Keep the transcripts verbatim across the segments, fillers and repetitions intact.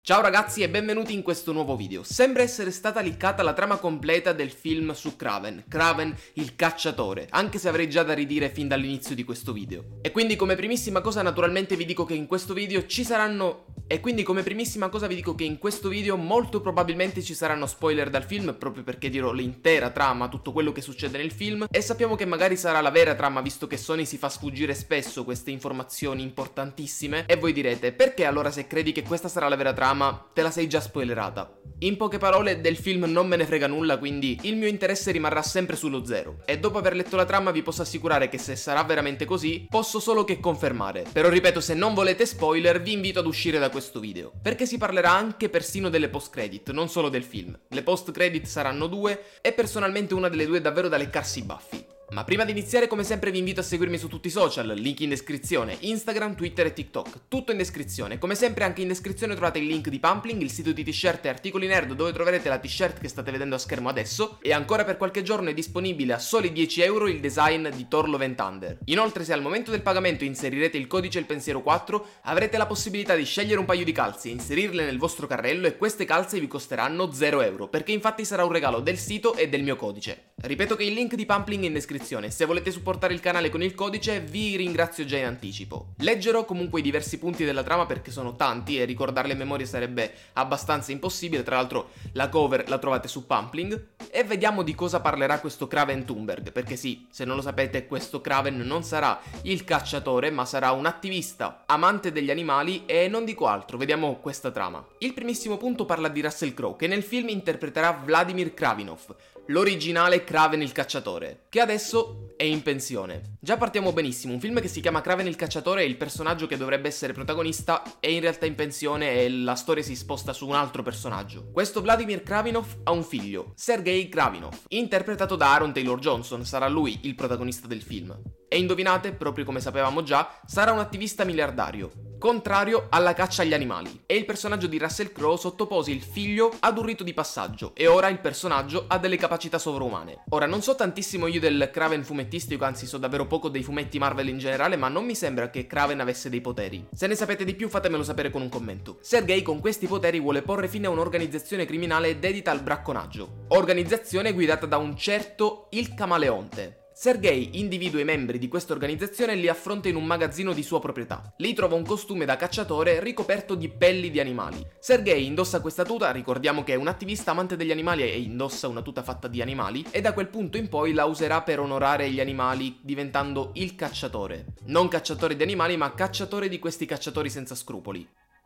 Ciao ragazzi e benvenuti in questo nuovo video. Sembra essere stata leakata la trama completa del film su Kraven, Kraven il cacciatore, anche se avrei già da ridire fin dall'inizio di questo video. E quindi come primissima cosa naturalmente vi dico che in questo video ci saranno... E quindi come primissima cosa vi dico che in questo video molto probabilmente ci saranno spoiler dal film, proprio perché dirò l'intera trama, tutto quello che succede nel film, e sappiamo che magari sarà la vera trama visto che Sony si fa sfuggire spesso queste informazioni importantissime. E voi direte, perché allora se credi che questa sarà la vera trama, te la sei già spoilerata? In poche parole, del film non me ne frega nulla, quindi il mio interesse rimarrà sempre sullo zero. E dopo aver letto la trama vi posso assicurare che se sarà veramente così, posso solo che confermare. Però ripeto, se non volete spoiler, vi invito ad uscire da questo video, perché si parlerà anche persino delle post credit, non solo del film. Le post credit saranno due, e personalmente una delle due è davvero da leccarsi i baffi. Ma prima di iniziare, come sempre vi invito a seguirmi su tutti i social, link in descrizione, Instagram, Twitter e TikTok, tutto in descrizione. Come sempre anche in descrizione trovate il link di Pumpling, il sito di t-shirt e articoli nerd dove troverete la t-shirt che state vedendo a schermo adesso, e ancora per qualche giorno è disponibile a soli dieci euro il design di Thor Love and Thunder. Inoltre, se al momento del pagamento inserirete il codice Il Pensiero quattro, avrete la possibilità di scegliere un paio di calze e inserirle nel vostro carrello, e queste calze vi costeranno zero euro, perché infatti sarà un regalo del sito e del mio codice. Ripeto che il link di Pumpling è in descrizione. Se volete supportare il canale con il codice vi ringrazio già in anticipo. Leggerò comunque i diversi punti della trama perché sono tanti e ricordarli a memoria sarebbe abbastanza impossibile. Tra l'altro la cover la trovate su Pumpling. E vediamo di cosa parlerà questo Kraven Thunberg, perché sì, se non lo sapete, questo Kraven non sarà il cacciatore ma sarà un attivista, amante degli animali e non dico altro. Vediamo questa trama. Il primissimo punto parla di Russell Crowe, che nel film interpreterà Vladimir Kravinov, l'originale Kraven il cacciatore, che adesso è in pensione. Già partiamo benissimo, un film che si chiama Kraven il cacciatore e il personaggio che dovrebbe essere protagonista è in realtà in pensione e la storia si sposta su un altro personaggio. Questo Vladimir Kravinov ha un figlio, Sergei Kravinov, interpretato da Aaron Taylor Johnson. Sarà lui il protagonista del film. E indovinate, proprio come sapevamo già, sarà un attivista miliardario, contrario alla caccia agli animali. E il personaggio di Russell Crowe sottopose il figlio ad un rito di passaggio e ora il personaggio ha delle capacità sovraumane. Ora, non so tantissimo io del Kraven fumettistico, anzi so davvero poco dei fumetti Marvel in generale, ma non mi sembra che Kraven avesse dei poteri. Se ne sapete di più fatemelo sapere con un commento. Sergei con questi poteri vuole porre fine a un'organizzazione criminale dedita al bracconaggio. Organizzazione guidata da un certo Il Camaleonte. Sergei individua i membri di questa organizzazione e li affronta in un magazzino di sua proprietà. Lì trova un costume da cacciatore ricoperto di pelli di animali. Sergei indossa questa tuta, ricordiamo che è un attivista amante degli animali e indossa una tuta fatta di animali, e da quel punto in poi la userà per onorare gli animali diventando il cacciatore. Non cacciatore di animali, ma cacciatore di questi cacciatori senza scrupoli.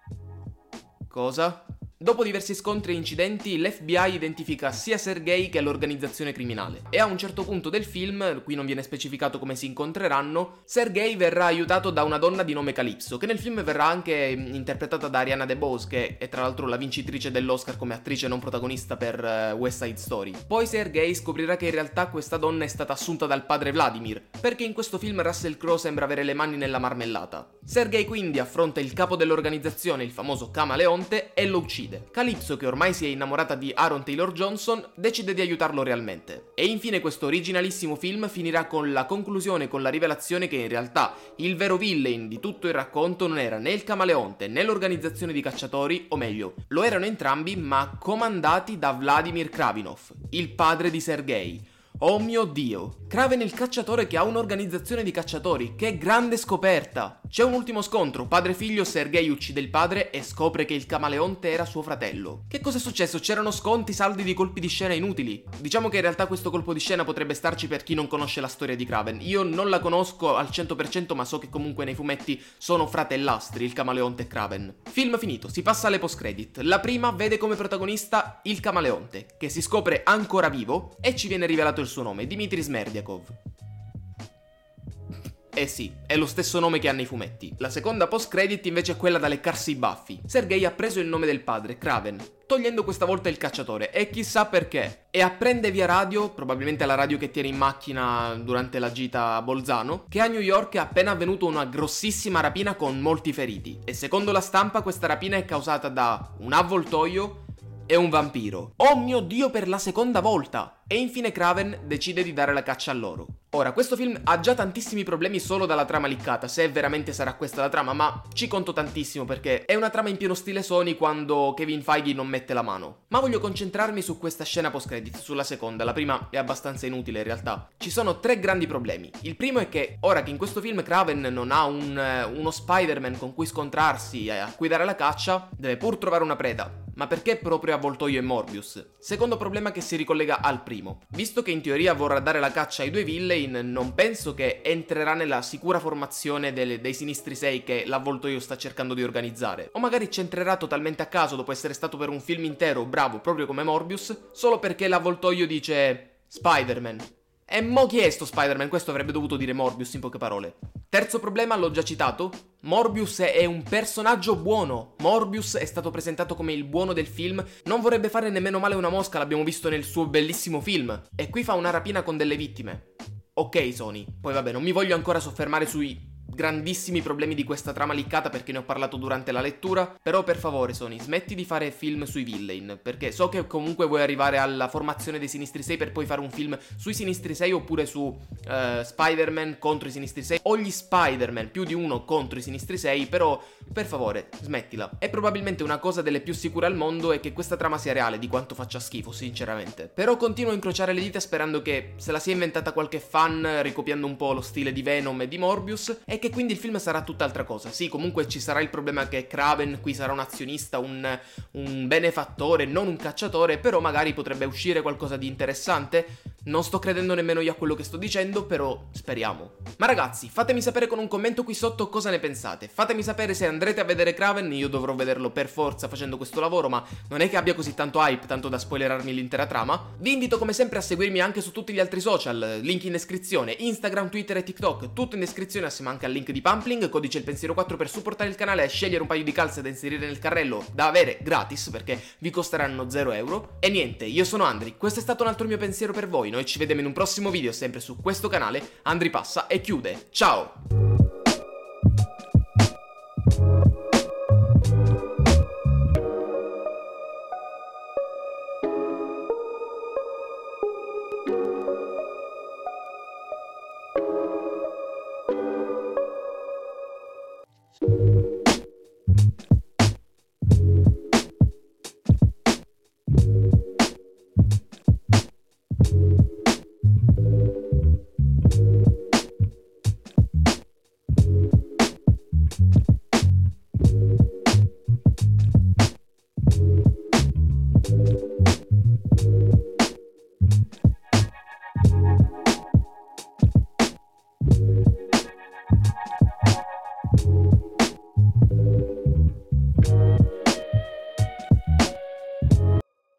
Cosa? Dopo diversi scontri e incidenti, l'F B I identifica sia Sergei che l'organizzazione criminale. E a un certo punto del film, qui non viene specificato come si incontreranno, Sergei verrà aiutato da una donna di nome Calypso, che nel film verrà anche interpretata da Ariana DeBose, che è tra l'altro la vincitrice dell'Oscar come attrice non protagonista per uh, West Side Story. Poi Sergei scoprirà che in realtà questa donna è stata assunta dal padre Vladimir, perché in questo film Russell Crowe sembra avere le mani nella marmellata. Sergei quindi affronta il capo dell'organizzazione, il famoso Camaleonte, e lo uccide. Calypso, che ormai si è innamorata di Aaron Taylor Johnson, decide di aiutarlo realmente. E infine questo originalissimo film finirà con la conclusione, con la rivelazione che in realtà il vero villain di tutto il racconto non era né il Camaleonte né l'organizzazione di cacciatori, o meglio, lo erano entrambi ma comandati da Vladimir Kravinov, il padre di Sergei. Oh mio Dio! Kraven il cacciatore che ha un'organizzazione di cacciatori, che grande scoperta! C'è un ultimo scontro, padre-figlio, Sergei uccide il padre e scopre che il Camaleonte era suo fratello. Che cosa è successo? C'erano sconti, saldi di colpi di scena inutili. Diciamo che in realtà questo colpo di scena potrebbe starci per chi non conosce la storia di Kraven. Io non la conosco al cento per cento, ma so che comunque nei fumetti sono fratellastri, il Camaleonte e Kraven. Film finito, si passa alle post credit. La prima vede come protagonista il Camaleonte, che si scopre ancora vivo e ci viene rivelato il suo nome, Dmitry Smerdyakov. Eh sì, è lo stesso nome che hanno i fumetti. La seconda post credit invece è quella da leccarsi i baffi. Sergei ha preso il nome del padre, Kraven, togliendo questa volta il cacciatore, e chissà perché. E apprende via radio, probabilmente la radio che tiene in macchina durante la gita a Bolzano, che a New York è appena avvenuta una grossissima rapina con molti feriti. E secondo la stampa questa rapina è causata da un avvoltoio e un vampiro. Oh mio Dio, per la seconda volta! E infine Kraven decide di dare la caccia a loro. Ora, questo film ha già tantissimi problemi solo dalla trama liccata, se veramente sarà questa la trama, ma ci conto tantissimo perché è una trama in pieno stile Sony quando Kevin Feige non mette la mano. Ma voglio concentrarmi su questa scena post-credit, sulla seconda, la prima è abbastanza inutile in realtà. Ci sono tre grandi problemi. Il primo è che, ora che in questo film Kraven non ha un, uno Spider-Man con cui scontrarsi e a cui dare la caccia, deve pur trovare una preda. Ma perché proprio Avvoltoio e Morbius? Secondo problema che si ricollega al primo. Visto che in teoria vorrà dare la caccia ai due villain, non penso che entrerà nella sicura formazione delle, dei Sinistri sei che l'Avvoltoio sta cercando di organizzare. O magari ci entrerà totalmente a caso dopo essere stato per un film intero bravo proprio come Morbius, solo perché l'Avvoltoio dice Spider-Man. E mo chi è sto Spider-Man? Questo avrebbe dovuto dire Morbius in poche parole. Terzo problema, l'ho già citato, Morbius è un personaggio buono. Morbius è stato presentato come il buono del film, non vorrebbe fare nemmeno male una mosca, l'abbiamo visto nel suo bellissimo film. E qui fa una rapina con delle vittime. Ok Sony, poi vabbè, non mi voglio ancora soffermare sui grandissimi problemi di questa trama liccata perché ne ho parlato durante la lettura, però per favore Sony, smetti di fare film sui villain, perché so che comunque vuoi arrivare alla formazione dei Sinistri sei per poi fare un film sui Sinistri sei oppure su uh, Spider-Man contro i Sinistri sei o gli Spider-Man, più di uno contro i Sinistri sei, però per favore smettila. E probabilmente una cosa delle più sicure al mondo è che questa trama sia reale, di quanto faccia schifo sinceramente. Però continuo a incrociare le dita sperando che se la sia inventata qualche fan ricopiando un po' lo stile di Venom e di Morbius e che quindi il film sarà tutt'altra cosa. Sì, comunque ci sarà il problema che Kraven qui sarà un azionista, un, un benefattore, non un cacciatore, però magari potrebbe uscire qualcosa di interessante. Non sto credendo nemmeno io a quello che sto dicendo, però speriamo. Ma ragazzi, fatemi sapere con un commento qui sotto cosa ne pensate. Fatemi sapere se andrete a vedere Kraven, io dovrò vederlo per forza facendo questo lavoro, ma non è che abbia così tanto hype, tanto da spoilerarmi l'intera trama. Vi invito come sempre a seguirmi anche su tutti gli altri social, link in descrizione, Instagram, Twitter e TikTok, tutto in descrizione assieme anche al link di Pumpling, codice il pensiero quattro per supportare il canale e scegliere un paio di calze da inserire nel carrello da avere gratis perché vi costeranno zero euro. E niente, io sono Andri, questo è stato un altro mio pensiero per voi, noi ci vediamo in un prossimo video sempre su questo canale. Andri passa e chiude, ciao!